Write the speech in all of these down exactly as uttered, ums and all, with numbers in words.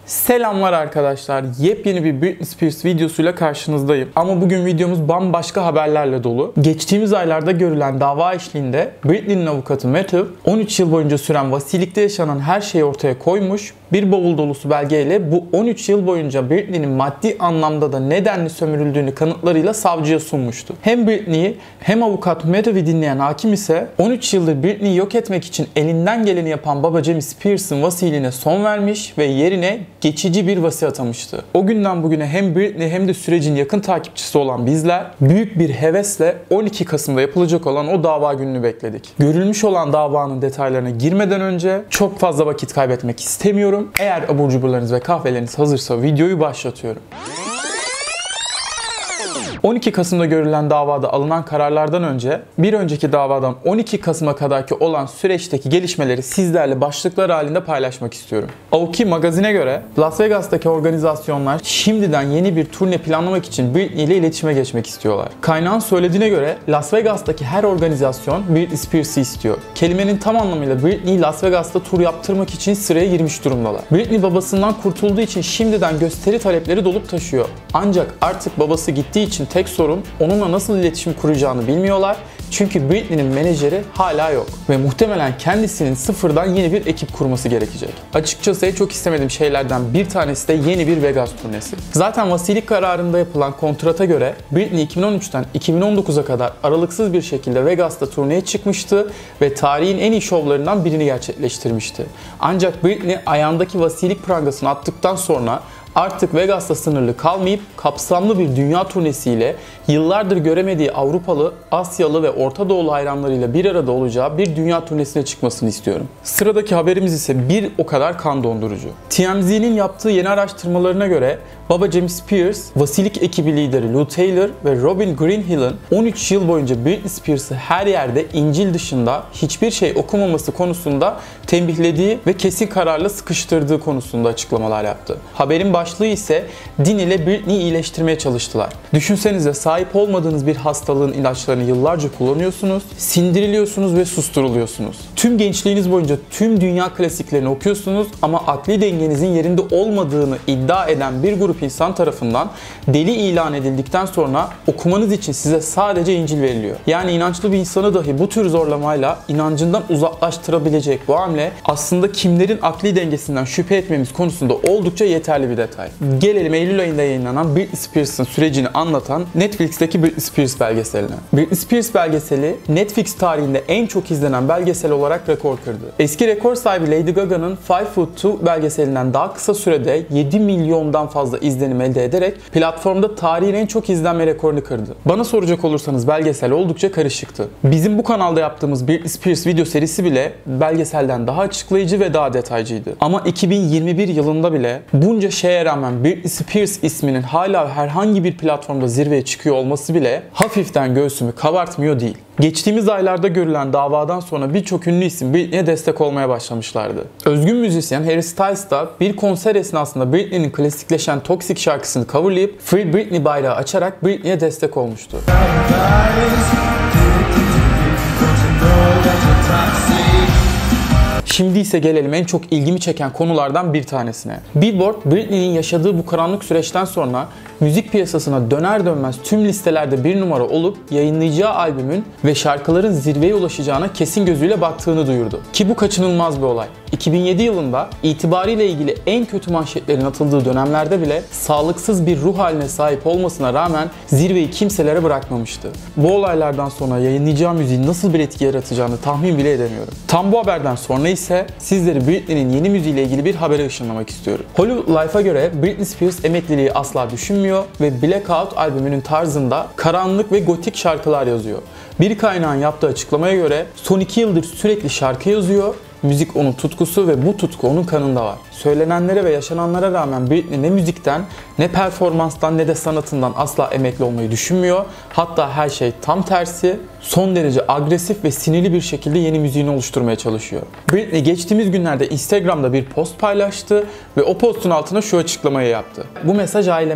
Selamlar arkadaşlar. Yepyeni bir Britney Spears videosuyla karşınızdayım. Ama bugün videomuz bambaşka haberlerle dolu. Geçtiğimiz aylarda görülen dava eşliğinde Britney'nin avukatı Matthew, on üç yıl boyunca süren vasilikte yaşanan her şeyi ortaya koymuş, bir bavul dolusu belgeyle bu on üç yıl boyunca Britney'nin maddi anlamda da nedenli sömürüldüğünü kanıtlarıyla savcıya sunmuştu. Hem Britney'i hem avukat Matthew'i dinleyen hakim ise on üç yıldır Britney'i yok etmek için elinden geleni yapan baba Jamie Spears'ın vasiliğine son vermiş ve yerine geçici bir vasi atamıştı. O günden bugüne hem Britney hem de sürecin yakın takipçisi olan bizler büyük bir hevesle on iki Kasım'da yapılacak olan o dava gününü bekledik. Görülmüş olan davanın detaylarına girmeden önce çok fazla vakit kaybetmek istemiyorum. Eğer abur cuburlarınız ve kahveleriniz hazırsa videoyu başlatıyorum. on iki Kasım'da görülen davada alınan kararlardan önce bir önceki davadan on iki Kasım'a kadarki olan süreçteki gelişmeleri sizlerle başlıklar halinde paylaşmak istiyorum. Aoki magazine göre Las Vegas'taki organizasyonlar şimdiden yeni bir turne planlamak için Britney ile iletişime geçmek istiyorlar. Kaynağın söylediğine göre Las Vegas'taki her organizasyon Britney Spears'ı istiyor. Kelimenin tam anlamıyla Britney Las Vegas'ta tur yaptırmak için sıraya girmiş durumdalar. Britney babasından kurtulduğu için şimdiden gösteri talepleri dolup taşıyor. Ancak artık babası gittiği için tek sorun onunla nasıl iletişim kuracağını bilmiyorlar. Çünkü Britney'nin menajeri hala yok ve muhtemelen kendisinin sıfırdan yeni bir ekip kurması gerekecek. Açıkçası çok istemediğim şeylerden bir tanesi de yeni bir Vegas turnesi. Zaten vasilik kararında yapılan kontrata göre Britney iki bin on üçten iki bin on dokuza kadar aralıksız bir şekilde Vegas'ta turneye çıkmıştı ve tarihin en iyi şovlarından birini gerçekleştirmişti. Ancak Britney ayağındaki vasilik prangasını attıktan sonra artık Vegas'ta sınırlı kalmayıp kapsamlı bir dünya turnesiyle yıllardır göremediği Avrupalı, Asyalı ve Orta Doğulu hayranlarıyla bir arada olacağı bir dünya turnesine çıkmasını istiyorum. Sıradaki haberimiz ise bir o kadar kan dondurucu. T M Z'nin yaptığı yeni araştırmalarına göre baba Jamie Spears, vasilik ekibi lideri Lou Taylor ve Robin Greenhill'ın on üç yıl boyunca Britney Spears'ı her yerde İncil dışında hiçbir şey okumaması konusunda tembihlediği ve kesin kararla sıkıştırdığı konusunda açıklamalar yaptı. Haberin başlığı ise din ile Britney'i iyileştirmeye çalıştılar. Düşünsenize, sahip olmadığınız bir hastalığın ilaçlarını yıllarca kullanıyorsunuz, sindiriliyorsunuz ve susturuluyorsunuz. Tüm gençliğiniz boyunca tüm dünya klasiklerini okuyorsunuz ama akli dengenizin yerinde olmadığını iddia eden bir grup insan tarafından deli ilan edildikten sonra okumanız için size sadece İncil veriliyor. Yani inançlı bir insanı dahi bu tür zorlamayla inancından uzaklaştırabilecek bu hamle aslında kimlerin akli dengesinden şüphe etmemiz konusunda oldukça yeterli bir detay. Gelelim Eylül ayında yayınlanan Britney Spears'ın sürecini anlatan Netflix'teki Britney Spears belgeseline. Britney Spears belgeseli Netflix tarihinde en çok izlenen belgesel olarak rekor kırdı. Eski rekor sahibi Lady Gaga'nın Five Foot Two belgeselinden daha kısa sürede yedi milyondan fazla izlenim elde ederek platformda tarihin en çok izlenme rekorunu kırdı. Bana soracak olursanız belgesel oldukça karışıktı. Bizim bu kanalda yaptığımız Britney Spears video serisi bile belgeselden daha açıklayıcı ve daha detaycıydı. Ama iki bin yirmi bir yılında bile bunca şeye rağmen Britney Spears isminin hala herhangi bir platformda zirveye çıkıyor olması bile hafiften göğsümü kabartmıyor değil. Geçtiğimiz aylarda görülen davadan sonra birçok ünlü isim Britney'e destek olmaya başlamışlardı. Özgün müzisyen Harry Styles da bir konser esnasında Britney'nin klasikleşen Toxic şarkısını coverlayıp Free Britney bayrağı açarak Britney'e destek olmuştu. Şimdi ise gelelim en çok ilgimi çeken konulardan bir tanesine. Billboard, Britney'nin yaşadığı bu karanlık süreçten sonra müzik piyasasına döner dönmez tüm listelerde bir numara olup yayınlayacağı albümün ve şarkıların zirveye ulaşacağına kesin gözüyle baktığını duyurdu. Ki bu kaçınılmaz bir olay. iki bin yedi yılında itibariyle ilgili en kötü manşetlerin atıldığı dönemlerde bile sağlıksız bir ruh haline sahip olmasına rağmen zirveyi kimselere bırakmamıştı. Bu olaylardan sonra yayınlayacağı müziğin nasıl bir etki yaratacağını tahmin bile edemiyorum. Tam bu haberden sonra ise sizleri Britney'nin yeni müziğiyle ilgili bir habere ışınlamak istiyorum. Hollywood Life'a göre Britney Spears emekliliği asla düşünmüyor ve Blackout albümünün tarzında karanlık ve gotik şarkılar yazıyor. Bir kaynağın yaptığı açıklamaya göre son iki yıldır sürekli şarkı yazıyor. Müzik onun tutkusu ve bu tutku onun kanında var. Söylenenlere ve yaşananlara rağmen Britney ne müzikten, ne performanstan, ne de sanatından asla emekli olmayı düşünmüyor. Hatta her şey tam tersi, son derece agresif ve sinirli bir şekilde yeni müziğini oluşturmaya çalışıyor. Britney geçtiğimiz günlerde Instagram'da bir post paylaştı ve o postun altına şu açıklamayı yaptı. Bu mesaj aileme,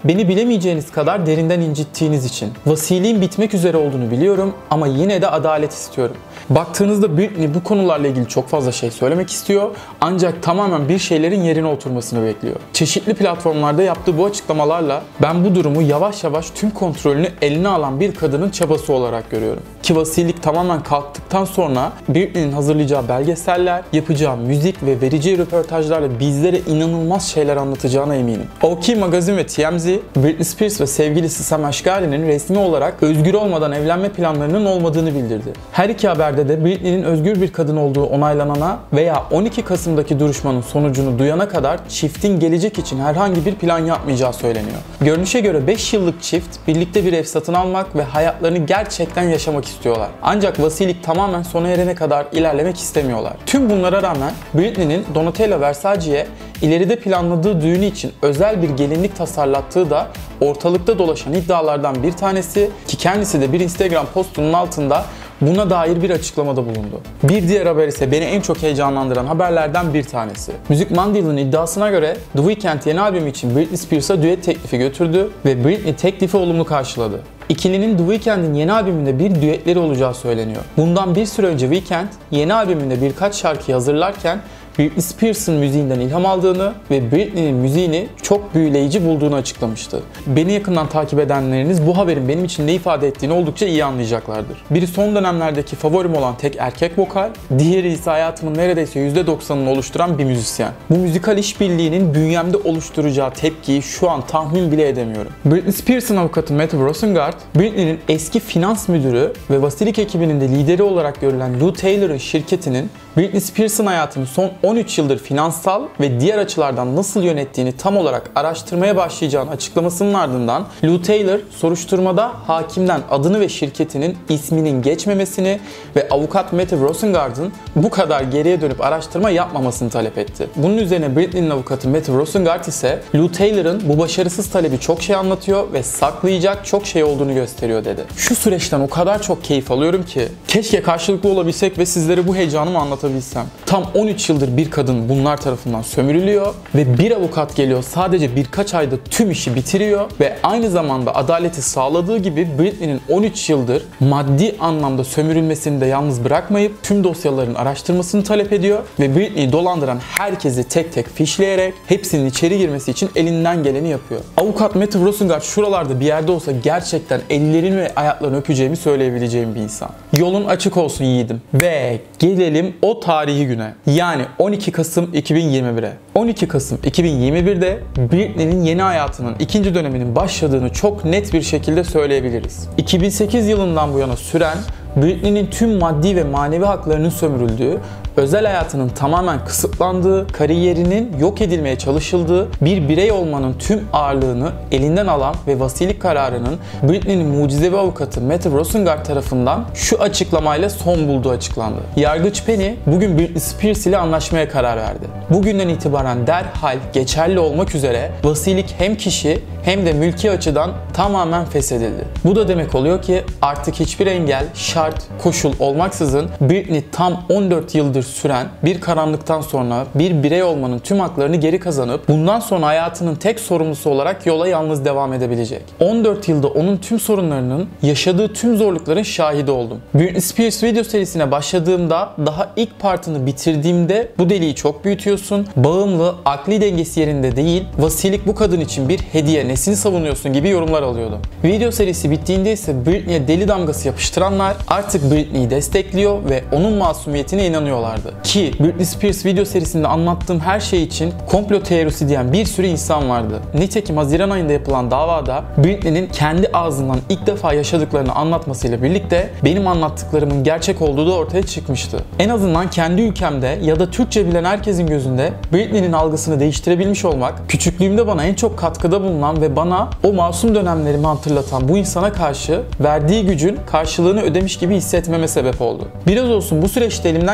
Beni bilemeyeceğiniz kadar derinden incittiğiniz için. Vasiliğin bitmek üzere olduğunu biliyorum ama yine de adalet istiyorum. Baktığınızda Britney bu konularla ilgili çok fazla şey söylemek istiyor ancak tamamen bir şeylerin yerine oturmasını bekliyor. Çeşitli platformlarda yaptığı bu açıklamalarla ben bu durumu yavaş yavaş tüm kontrolünü eline alan bir kadının çabası olarak görüyorum. Ki vasilik tamamen kalktıktan sonra Britney'nin hazırlayacağı belgeseller, yapacağı müzik ve vereceği röportajlarla bizlere inanılmaz şeyler anlatacağına eminim. O K Magazine ve T M Z, Britney Spears ve sevgilisi Sam Asghari'nin resmi olarak özgür olmadan evlenme planlarının olmadığını bildirdi. Her iki haberde de Britney'nin özgür bir kadın olduğu onaylanana veya on iki Kasım'daki duruşmanın sonucunu duyana kadar çiftin gelecek için herhangi bir plan yapmayacağı söyleniyor. Görünüşe göre beş yıllık çift birlikte bir ev satın almak ve hayatlarını gerçekten yaşamak istiyorlar. Ancak vasilik tamamen sona erene kadar ilerlemek istemiyorlar. Tüm bunlara rağmen Britney'nin Donatella Versace'ye ileride planladığı düğünü için özel bir gelinlik tasarlattığı da ortalıkta dolaşan iddialardan bir tanesi ki kendisi de bir Instagram postunun altında buna dair bir açıklamada bulundu. Bir diğer haber ise beni en çok heyecanlandıran haberlerden bir tanesi. Müzik Mandal'ın iddiasına göre The Weeknd yeni albüm için Britney Spears'a düet teklifi götürdü ve Britney teklifi olumlu karşıladı. İkilinin The Weeknd'in yeni albümünde bir düetleri olacağı söyleniyor. Bundan bir süre önce Weeknd yeni albümünde birkaç şarkıyı hazırlarken Britney Spears'ın müziğinden ilham aldığını ve Britney'nin müziğini çok büyüleyici bulduğunu açıklamıştı. Beni yakından takip edenleriniz bu haberin benim için ne ifade ettiğini oldukça iyi anlayacaklardır. Biri son dönemlerdeki favorim olan tek erkek vokal, diğeri ise hayatımın neredeyse yüzde doksanını oluşturan bir müzisyen. Bu müzikal işbirliğinin bünyemde oluşturacağı tepkiyi şu an tahmin bile edemiyorum. Britney Spears'ın avukatı Matthew Rosengart, Britney'nin eski finans müdürü ve Vasilik ekibinin de lideri olarak görülen Lou Taylor'ın şirketinin Britney Spears'ın hayatını son on üç yıldır finansal ve diğer açılardan nasıl yönettiğini tam olarak araştırmaya başlayacağını açıklamasının ardından Lou Taylor soruşturmada hakimden adını ve şirketinin isminin geçmemesini ve avukat Matthew Rosengart'ın bu kadar geriye dönüp araştırma yapmamasını talep etti. Bunun üzerine Britney'nin avukatı Matthew Rosengart ise Lou Taylor'ın bu başarısız talebi çok şey anlatıyor ve saklayacak çok şey olduğunu gösteriyor dedi. Şu süreçten o kadar çok keyif alıyorum ki keşke karşılıklı olabilsek ve sizlere bu heyecanımı anlatabilsem. Tam on üç yıldır bir kadın bunlar tarafından sömürülüyor ve bir avukat geliyor sadece birkaç ayda tüm işi bitiriyor ve aynı zamanda adaleti sağladığı gibi Britney'nin on üç yıldır maddi anlamda sömürülmesini de yalnız bırakmayıp tüm dosyaların araştırmasını talep ediyor ve Britney'i dolandıran herkesi tek tek fişleyerek hepsinin içeri girmesi için elinden geleni yapıyor. Avukat Matthew Rosengart şuralarda bir yerde olsa gerçekten ellerini ve ayaklarını öpeceğimi söyleyebileceğim bir insan. Yolun açık olsun yiğidim. Ve gelelim o tarihi güne. Yani on iki Kasım iki bin yirmi bire. on iki Kasım iki bin yirmi birde Britney'nin yeni hayatının ikinci döneminin başladığını çok net bir şekilde söyleyebiliriz. iki bin sekiz yılından bu yana süren Britney'nin tüm maddi ve manevi haklarının sömürüldüğü, özel hayatının tamamen kısıtlandığı, kariyerinin yok edilmeye çalışıldığı bir birey olmanın tüm ağırlığını elinden alan ve vasilik kararının Britney'nin mucizevi avukatı Matthew Rosengart tarafından şu açıklamayla son bulduğu açıklandı. Yargıç Penny bugün Britney Spears ile anlaşmaya karar verdi. Bugünden itibaren derhal geçerli olmak üzere vasilik hem kişi hem de mülki açıdan tamamen feshedildi. Bu da demek oluyor ki artık hiçbir engel, şart, koşul olmaksızın Britney tam on dört yıldır süren bir karanlıktan sonra bir birey olmanın tüm haklarını geri kazanıp bundan sonra hayatının tek sorumlusu olarak yola yalnız devam edebilecek. on dört yılda onun tüm sorunlarının, yaşadığı tüm zorlukların şahidi oldum. Britney Spears video serisine başladığımda, daha ilk partını bitirdiğimde bu deliği çok büyütüyorsun, bağımlı, akli dengesi yerinde değil, vasilik bu kadın için bir hediye, nesini savunuyorsun gibi yorumlar alıyordum. Video serisi bittiğinde ise Britney'e deli damgası yapıştıranlar artık Britney'i destekliyor ve onun masumiyetine inanıyorlardı. Ki Britney Spears video serisinde anlattığım her şey için komplo teorisi diyen bir sürü insan vardı. Nitekim Haziran ayında yapılan davada Britney'nin kendi ağzından ilk defa yaşadıklarını anlatmasıyla birlikte benim anlattıklarımın gerçek olduğu da ortaya çıkmıştı. En azından kendi ülkemde ya da Türkçe bilen herkesin gözünde Britney'nin algısını değiştirebilmiş olmak, küçüklüğümde bana en çok katkıda bulunan ve bana o masum dönemlerimi hatırlatan bu insana karşı verdiği gücün karşılığını ödemiş gibi hissetmeme sebep oldu. Biraz olsun bu süreçte elimden geleni yapıp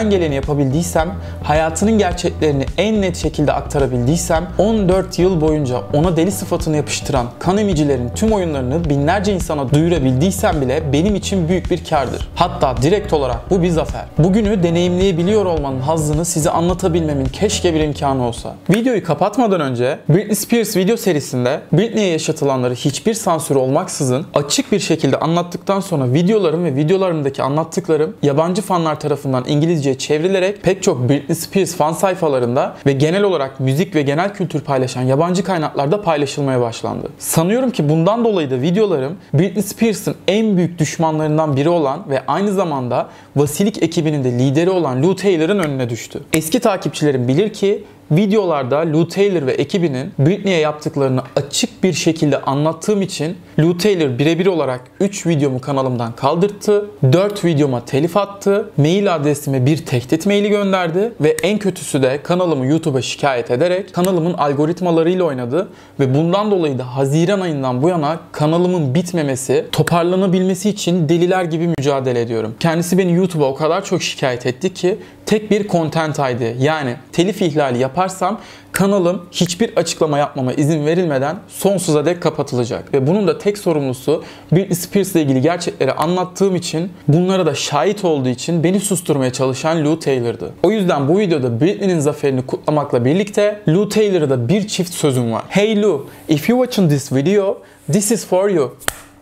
yapabildiysem, hayatının gerçeklerini en net şekilde aktarabildiysem, on dört yıl boyunca ona deli sıfatını yapıştıran kan emicilerin tüm oyunlarını binlerce insana duyurabildiysem bile benim için büyük bir kârdır. Hatta direkt olarak bu bir zafer. Bugünü deneyimleyebiliyor olmanın hazzını size anlatabilmemin keşke bir imkanı olsa. Videoyu kapatmadan önce Britney Spears video serisinde Britney'e yaşatılanları hiçbir sansür olmaksızın açık bir şekilde anlattıktan sonra videolarım ve videolarımdaki anlattıklarım yabancı fanlar tarafından İngilizceye çevrilerek pek çok Britney Spears fan sayfalarında ve genel olarak müzik ve genel kültür paylaşan yabancı kaynaklarda paylaşılmaya başlandı. Sanıyorum ki bundan dolayı da videolarım Britney Spears'ın en büyük düşmanlarından biri olan ve aynı zamanda Vasilik ekibinin de lideri olan Lou Taylor'ın önüne düştü. Eski takipçilerim bilir ki videolarda Lou Taylor ve ekibinin Britney'e yaptıklarını açık bir şekilde anlattığım için Lou Taylor birebir olarak üç videomu kanalımdan kaldırttı, dört videoma telif attı, mail adresime bir tehdit maili gönderdi ve en kötüsü de kanalımı YouTube'a şikayet ederek kanalımın algoritmalarıyla oynadı ve bundan dolayı da Haziran ayından bu yana kanalımın bitmemesi, toparlanabilmesi için deliler gibi mücadele ediyorum. Kendisi beni YouTube'a o kadar çok şikayet etti ki tek bir content I D yani telif ihlali yaparsam kanalım hiçbir açıklama yapmama izin verilmeden sonsuza dek kapatılacak. Ve bunun da tek sorumlusu Britney Spears ile ilgili gerçekleri anlattığım için, bunlara da şahit olduğu için beni susturmaya çalışan Lou Taylor'dı. O yüzden bu videoda Britney'nin zaferini kutlamakla birlikte Lou Taylor'a da bir çift sözüm var. Hey Lou, if you watching this video, this is for you.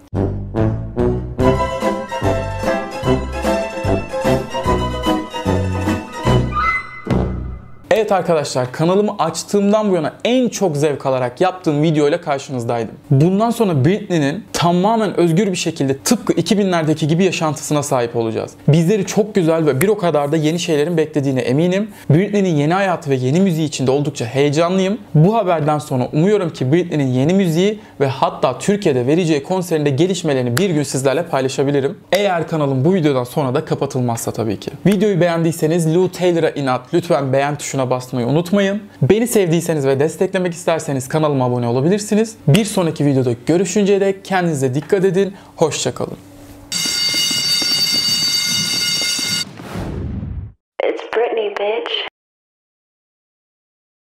Evet arkadaşlar, kanalımı açtığımdan bu yana en çok zevk alarak yaptığım video ile karşınızdaydım. Bundan sonra Britney'nin tamamen özgür bir şekilde tıpkı iki binlerdeki gibi yaşantısına sahip olacağız. Bizleri çok güzel ve bir o kadar da yeni şeylerin beklediğine eminim. Britney'nin yeni hayatı ve yeni müziği için de oldukça heyecanlıyım. Bu haberden sonra umuyorum ki Britney'nin yeni müziği ve hatta Türkiye'de vereceği konserinde gelişmelerini bir gün sizlerle paylaşabilirim. Eğer kanalım bu videodan sonra da kapatılmazsa tabii ki. Videoyu beğendiyseniz Lou Taylor'a inat lütfen beğen tuşuna basmayı unutmayın. Beni sevdiyseniz ve desteklemek isterseniz kanalıma abone olabilirsiniz. Bir sonraki videoda görüşünceye dek kendinize dikkat edin. Hoşça kalın.